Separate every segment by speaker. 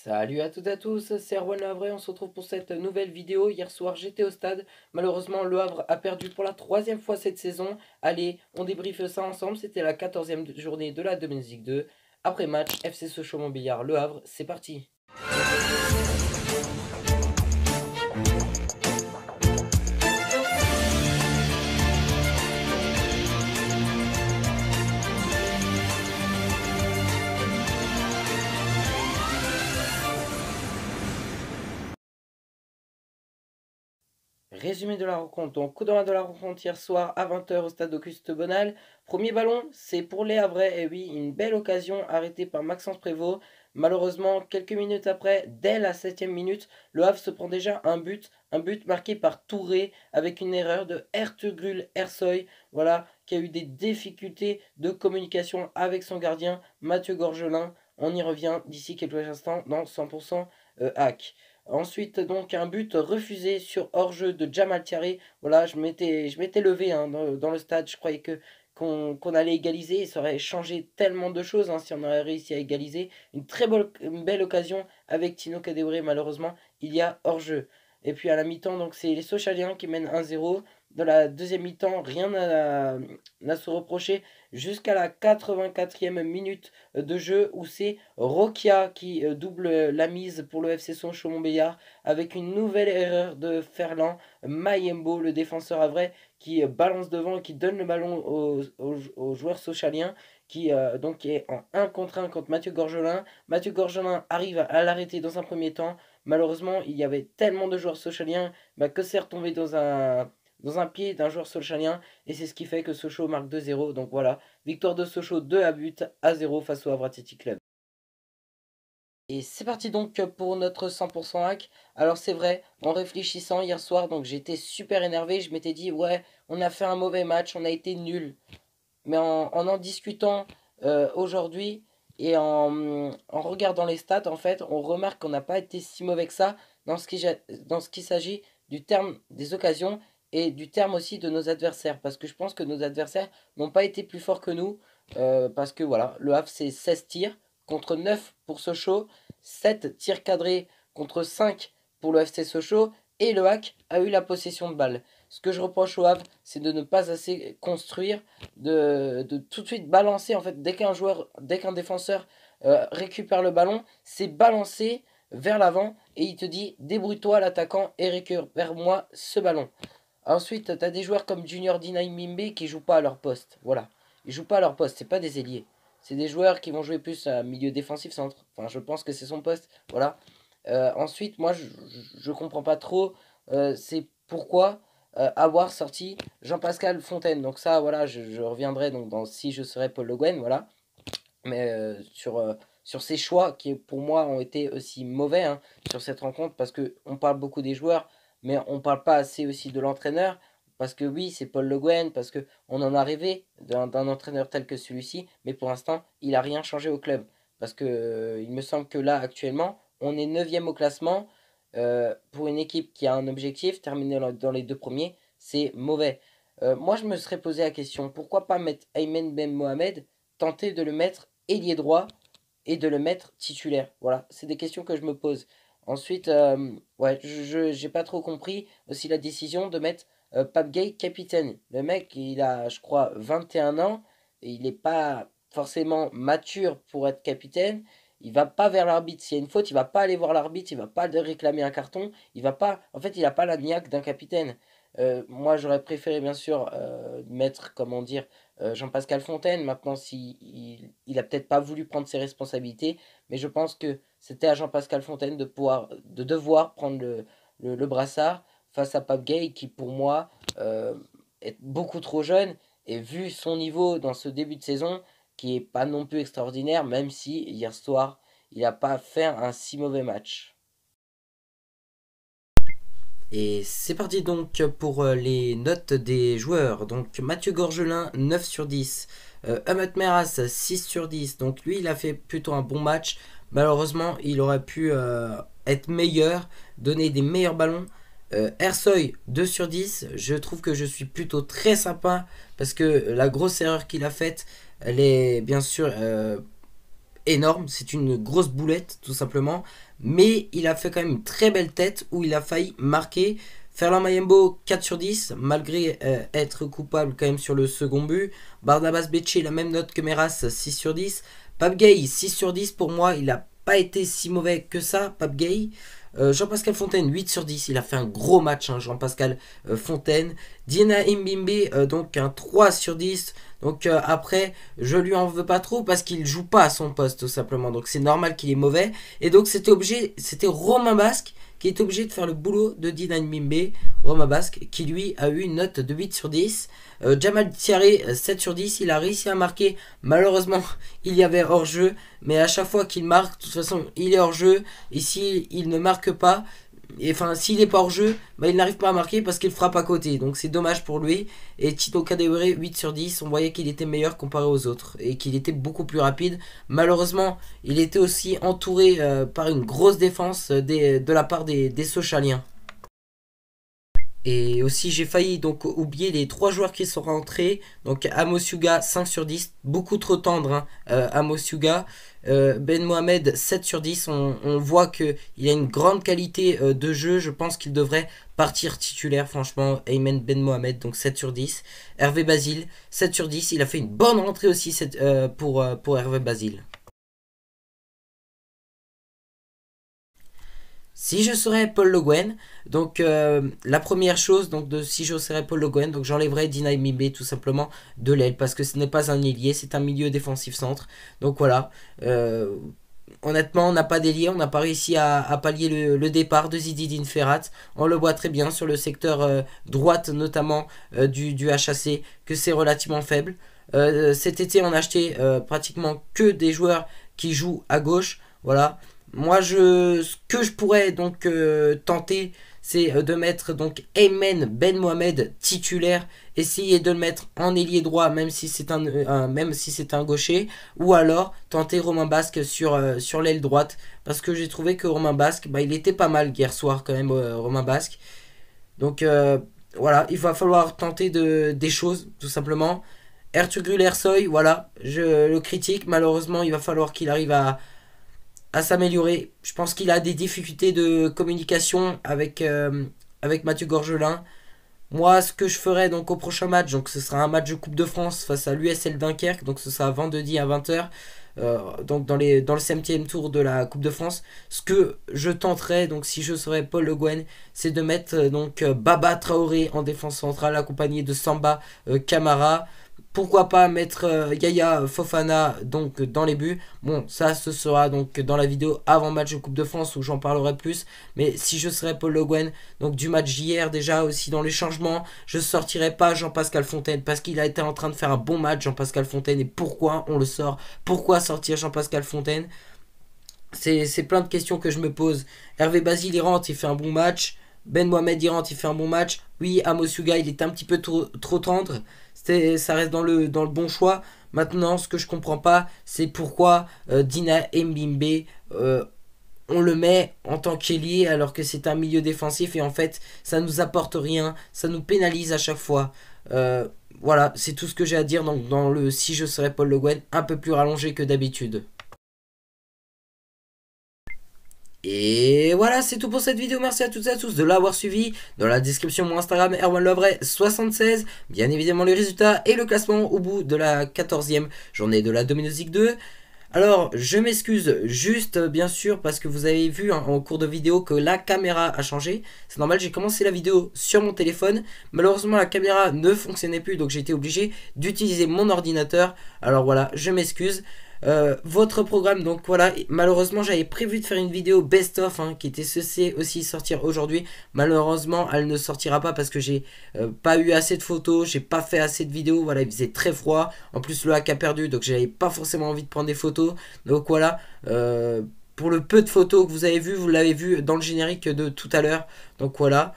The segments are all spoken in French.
Speaker 1: Salut à toutes et à tous, c'est Erwan Le Havre, on se retrouve pour cette nouvelle vidéo. Hier soir j'étais au stade, malheureusement Le Havre a perdu pour la troisième fois cette saison. Allez, on débriefe ça ensemble, c'était la 14e journée de la Dominique League 2. Après match, FC Sochaux-Montbéliard, Le Havre, c'est parti. Résumé de la rencontre. Donc, coup d'envoi de la rencontre hier soir à 20 h au stade Auguste Bonal. Premier ballon, c'est pour les Havrais. Et oui, une belle occasion arrêtée par Maxence Prévost. Malheureusement, quelques minutes après, dès la 7e minute, le Havre se prend déjà un but marqué par Touré avec une erreur de Ertugrul Ersoy, voilà, qui a eu des difficultés de communication avec son gardien Mathieu Gorgelin. On y revient d'ici quelques instants dans 100% hack. Ensuite, donc, un but refusé sur hors-jeu de Jamal Thierry. Voilà, je m'étais levé hein, dans le stade. Je croyais qu'on allait égaliser. Ça aurait changé tellement de choses hein, si on aurait réussi à égaliser. Une belle occasion avec Tino Kadewere. Malheureusement, il y a hors-jeu. Et puis à la mi-temps, donc c'est les Sochaliens qui mènent 1-0. Dans la deuxième mi-temps, rien n'a se reprocher jusqu'à la 84e minute de jeu où c'est Rokia qui double la mise pour le FC Sochaux-Montbéliard avec une nouvelle erreur de Ferland Mayembo, le défenseur havrais, qui balance devant et qui donne le ballon aux joueurs sochaliens qui donc est en 1 contre 1 contre Mathieu Gorgelin. Mathieu Gorgelin arrive à l'arrêter dans un premier temps. Malheureusement, il y avait tellement de joueurs sochaliens que c'est retombé dans un pied d'un joueur sochalien et c'est ce qui fait que Sochaux marque 2-0. Donc voilà, victoire de Sochaux 2-0 face au Havre Athletic Club. Et c'est parti donc pour notre 100% hack. Alors c'est vrai, en réfléchissant hier soir, donc j'étais super énervé, je m'étais dit ouais, on a fait un mauvais match, on a été nul. Mais en discutant aujourd'hui et en regardant les stats, en fait, on remarque qu'on n'a pas été si mauvais que ça dans ce qui s'agit du terme des occasions et du terme aussi de nos adversaires. Parce que je pense que nos adversaires n'ont pas été plus forts que nous. Parce que voilà, le Havre c'est 16 tirs contre 9 pour Sochaux, 7 tirs cadrés contre 5 pour le FC Sochaux. Et le Hack a eu la possession de balle. Ce que je reproche au Havre, c'est de ne pas assez construire, de tout de suite balancer. En fait, dès qu'un défenseur récupère le ballon, c'est balancer vers l'avant et il te dit débrouille-toi l'attaquant et récupère-moi ce ballon. Ensuite, tu as des joueurs comme Junior Dinaï Mimbe qui jouent pas à leur poste. Voilà, ils jouent pas à leur poste, c'est pas des ailiers. C'est des joueurs qui vont jouer plus à milieu défensif centre. Enfin, je pense que c'est son poste. Voilà. Ensuite, moi, je comprends pas trop. C'est pourquoi avoir sorti Jean-Pascal Fontaine. Donc ça, voilà, je reviendrai donc dans Si je serais Paul Le Guen, voilà. Mais sur ces choix qui, pour moi, ont été aussi mauvais hein, sur cette rencontre, parce qu'on parle beaucoup des joueurs, mais on parle pas assez aussi de l'entraîneur. Parce que oui, c'est Paul Le Guen, parce qu'on en a rêvé d'un entraîneur tel que celui-ci, mais pour l'instant, il n'a rien changé au club. Parce que il me semble que là, actuellement, on est 9e au classement. Pour une équipe qui a un objectif, terminer dans les deux premiers, c'est mauvais. Moi, je me serais posé la question, pourquoi pas mettre Aymen Ben Mohamed, tenter de le mettre ailier droit et de le mettre titulaire? Voilà, c'est des questions que je me pose. Ensuite, ouais, je j'ai pas trop compris aussi la décision de mettre Pape Gueye capitaine. Le mec, il a, je crois, 21 ans et il n'est pas forcément mature pour être capitaine. Il va pas vers l'arbitre. S'il y a une faute, il va pas aller voir l'arbitre, il va pas réclamer un carton. Il va pas. En fait, il a pas la niaque d'un capitaine. Moi, j'aurais préféré bien sûr mettre, comment dire, Jean-Pascal Fontaine. Maintenant, si il a peut-être pas voulu prendre ses responsabilités, mais je pense que c'était à Jean-Pascal Fontaine de devoir prendre le brassard face à Pape Gueye, qui pour moi est beaucoup trop jeune et vu son niveau dans ce début de saison, qui est pas non plus extraordinaire, même si hier soir il n'a pas fait un si mauvais match. Et c'est parti donc pour les notes des joueurs. Donc Mathieu Gorgelin 9 sur 10. Ahmed Meras 6 sur 10. Donc lui il a fait plutôt un bon match. Malheureusement il aurait pu être meilleur, donner des meilleurs ballons. Ersoy 2 sur 10. Je trouve que je suis plutôt très sympa parce que la grosse erreur qu'il a faite, elle est bien sûr énorme, c'est une grosse boulette tout simplement. Mais il a fait quand même une très belle tête où il a failli marquer. Ferland Mayembo 4 sur 10, malgré être coupable quand même sur le second but. Barnabas Betché, la même note que Meras, 6 sur 10. Pape Gay, 6 sur 10 pour moi, il n'a pas été si mauvais que ça, Pape Gay. Jean-Pascal Fontaine, 8 sur 10, il a fait un gros match, hein, Jean-Pascal Fontaine. Diena Mbimbe, donc un 3 sur 10. Donc après, je lui en veux pas trop parce qu'il joue pas à son poste tout simplement. Donc c'est normal qu'il est mauvais. Et donc c'était Romain Basque qui est obligé de faire le boulot de Diena Mbimbe. Romain Basque qui lui a eu une note de 8 sur 10. Jamal Thiaré, 7 sur 10, il a réussi à marquer. Malheureusement, il y avait hors-jeu. Mais à chaque fois qu'il marque, de toute façon, il est hors-jeu. Et s'il ne marque pas, enfin, s'il n'est pas hors-jeu, bah, il n'arrive pas à marquer parce qu'il frappe à côté. Donc c'est dommage pour lui. Et Tito Kadewere, 8 sur 10, on voyait qu'il était meilleur comparé aux autres. Et qu'il était beaucoup plus rapide. Malheureusement, il était aussi entouré par une grosse défense de la part des Sochaliens. Et aussi j'ai failli donc oublier les 3 joueurs qui sont rentrés. Donc Amos Yuga 5 sur 10, beaucoup trop tendre, hein, Amos Yuga. Ben Mohamed 7 sur 10, on voit qu'il a une grande qualité de jeu. Je pense qu'il devrait partir titulaire franchement. Ayman Ben Mohamed, donc 7 sur 10. Hervé Basile 7 sur 10, il a fait une bonne rentrée aussi pour Hervé Basile. Si je serais Paul Le Guen, donc la première chose, donc si je serais Paul Le Guen, donc j'enlèverais Dina Mimbe tout simplement de l'aile parce que ce n'est pas un ailier, c'est un milieu défensif centre. Donc voilà, honnêtement, on n'a pas d'ailier, on n'a pas réussi à pallier le départ de Zinedine Ferrat. On le voit très bien sur le secteur droite notamment du HAC que c'est relativement faible. Cet été, on a acheté pratiquement que des joueurs qui jouent à gauche. Voilà. Moi, ce que je pourrais donc tenter, c'est de mettre donc Ayman Ben Mohamed titulaire, essayer de le mettre en ailier droit, même si c'est même si c'est un gaucher, ou alors tenter Romain Basque sur l'aile droite, parce que j'ai trouvé que Romain Basque, bah, il était pas mal hier soir quand même, Romain Basque. Donc voilà, il va falloir tenter des choses, tout simplement. Ertugrul Ersoy, voilà, je le critique, malheureusement, il va falloir qu'il arrive à s'améliorer. Je pense qu'il a des difficultés de communication avec Mathieu Gorgelin. Moi, ce que je ferai donc au prochain match, donc ce sera un match de Coupe de France face à l'USL Dunkerque, donc ce sera vendredi à 20h, donc dans le 5e tour de la Coupe de France. Ce que je tenterai, donc si je serais Paul Le Guen, c'est de mettre donc Baba Traoré en défense centrale accompagné de Samba Camara. Pourquoi pas mettre Yaya Fofana donc dans les buts. Bon, ça ce sera donc dans la vidéo avant match de Coupe de France où j'en parlerai plus. Mais si je serais Paul Le Guen, donc du match d'hier déjà aussi dans les changements, je sortirai pas Jean-Pascal Fontaine parce qu'il a été en train de faire un bon match Jean-Pascal Fontaine. Et pourquoi on le sort? Pourquoi sortir Jean-Pascal Fontaine? C'est plein de questions que je me pose. Hervé Basile il rentre, il fait un bon match. Ben Mohamed il rentre, il fait un bon match. Oui, Amos Yuga il est un petit peu trop tendre. Ça reste dans le bon choix. Maintenant, ce que je comprends pas, c'est pourquoi Dina Mbimbe, on le met en tant qu'ailier alors que c'est un milieu défensif et en fait, ça nous apporte rien, ça nous pénalise à chaque fois. Voilà, c'est tout ce que j'ai à dire donc, dans le Si je serais Paul Le Guen, un peu plus rallongé que d'habitude. Et voilà, c'est tout pour cette vidéo. Merci à toutes et à tous de l'avoir suivi. Dans la description, mon Instagram, erwanlovray76. Bien évidemment, les résultats et le classement au bout de la 14e journée de la Domino's League 2. Alors, je m'excuse juste, bien sûr, parce que vous avez vu hein, en cours de vidéo que la caméra a changé. C'est normal, j'ai commencé la vidéo sur mon téléphone. Malheureusement, la caméra ne fonctionnait plus, donc j'ai été obligé d'utiliser mon ordinateur. Alors voilà, je m'excuse. Votre programme, donc voilà, malheureusement j'avais prévu de faire une vidéo best-of hein, qui était censée aussi sortir aujourd'hui. Malheureusement elle ne sortira pas parce que j'ai pas eu assez de photos, j'ai pas fait assez de vidéos, voilà, il faisait très froid. En plus le hack a perdu donc j'avais pas forcément envie de prendre des photos. Donc voilà, pour le peu de photos que vous avez vu, vous l'avez vu dans le générique de tout à l'heure. Donc voilà,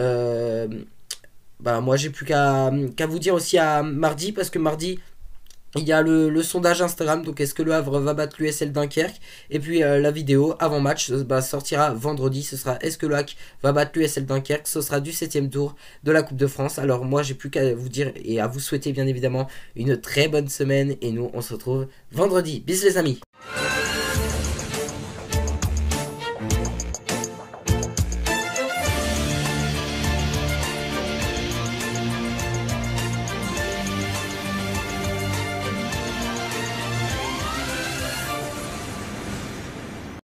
Speaker 1: bah moi j'ai plus qu'à vous dire aussi à mardi parce que mardi il y a le sondage Instagram, donc est-ce que le Havre va battre l'USL Dunkerque. Et puis la vidéo avant match bah, sortira vendredi, ce sera est-ce que le HAC va battre l'USL Dunkerque. Ce sera du 7ème tour de la Coupe de France. Alors moi j'ai plus qu'à vous dire et à vous souhaiter bien évidemment une très bonne semaine. Et nous on se retrouve vendredi. Bisous les amis.